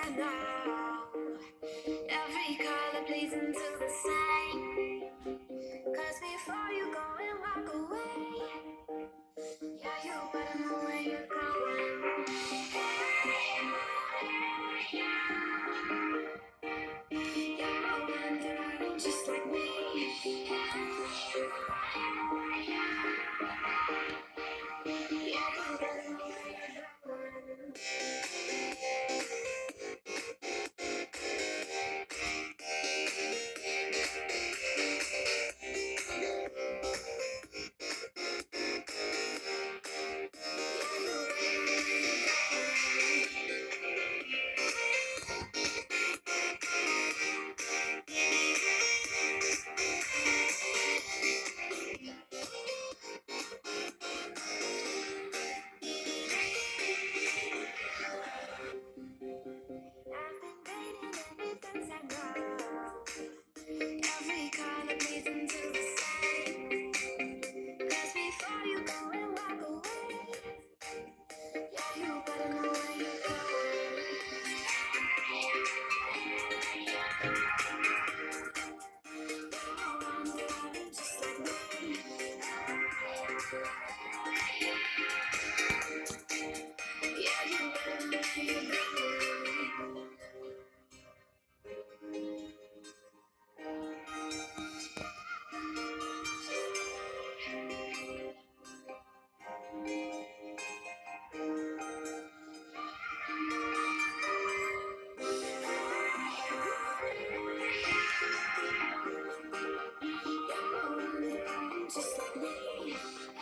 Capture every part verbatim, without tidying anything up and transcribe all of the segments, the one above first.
I know. Every color bleeds into the same. Cause before you go and walk away, yeah, you better know where you're going. You're wondering just like me. Yeah, you better know where you're going. I've been dating ever since I know. Every color bleeds into the same. Cause before you go and walk away, yeah, you better know where you're going. You're wondering just like me. Yeah, you better know where you're going. You're wondering just like me.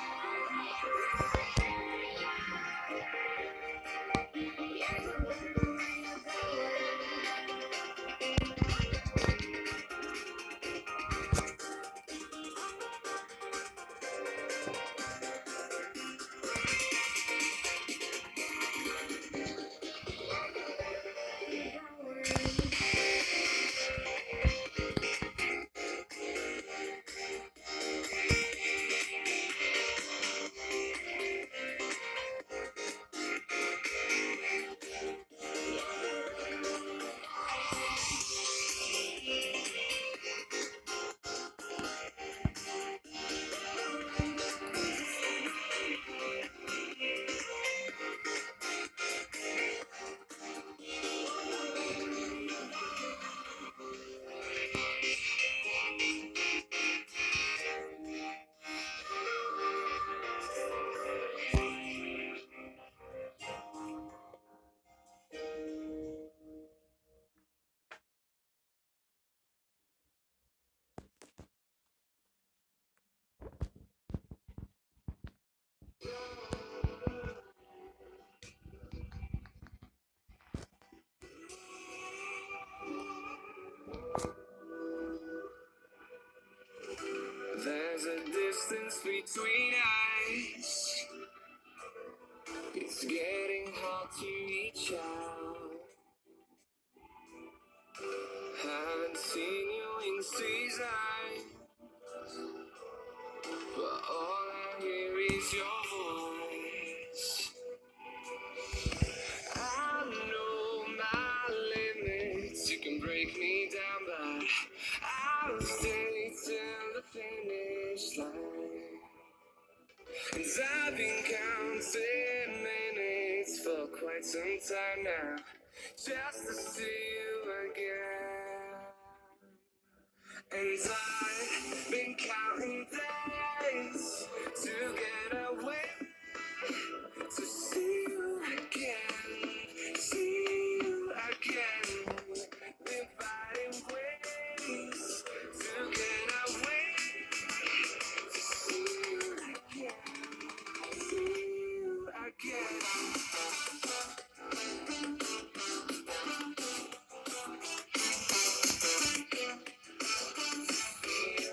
Yeah, you better know where you're going. There's a distance between us. It's getting hard to reach out. Haven't seen you in seasons, but all I hear is your voice. I know my limits. You can break me down, but I'll stay till the finish line. And I've been counting minutes for quite some time now, just to see you again. And I've been counting days to get away, to see you again, see you again. Been finding ways to get away, to see you again. See you again. See you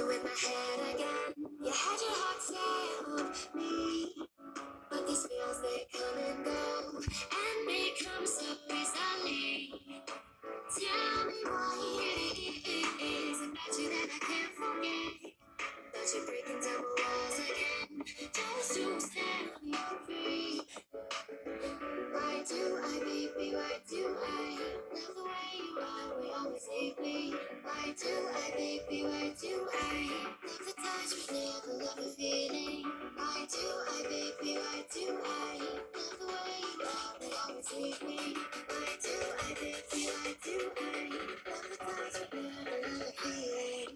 messing with my head again. You had your heart set on me, but these feels they come and go, and they come so easily. Tell me why it is about you that I can't forget, that you're breaking down the walls again, just to set me free. Why do I, baby, why do I love the way you are, we always leave me? Why do I, baby, why do I love the touch but never love the feeling? Why do I, baby, why do I love the way you are, we always leave me? Why do I, baby, why do I love the touch but never love the feeling?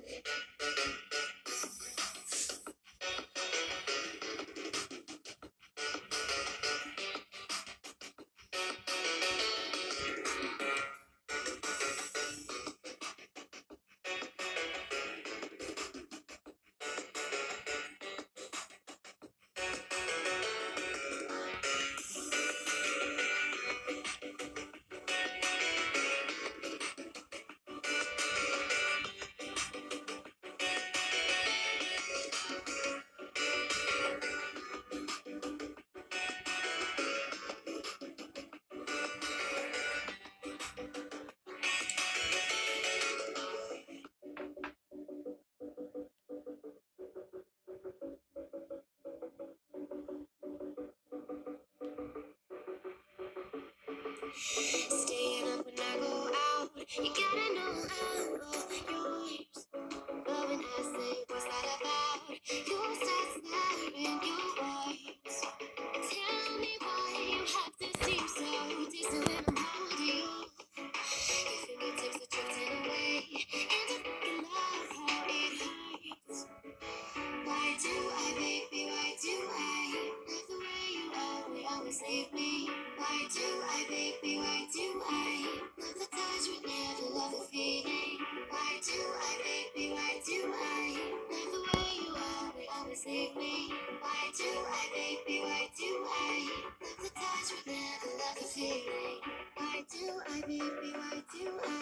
Staying up when I go out, you gotta know I'm all yours. But when I say what's that about, you start snapping your words. Tell me why you have to seem so distant when I'm holding you. Your fingertips are drifting away, and I fucking love how it hurts. Why do I, baby, why do I love the way you are, we always leave me? Why do I, baby, why do I love the touch but never love the feeling? Why do I, baby, why do I love the way you are, we always leave me? Why do I, baby, why do I love the touch but never love the feeling? Why do I, baby, why do I